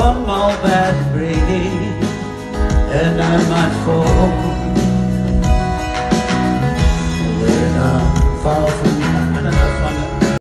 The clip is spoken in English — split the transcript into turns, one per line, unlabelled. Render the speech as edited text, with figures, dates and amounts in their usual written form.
one more bad break and I might fall when I fall.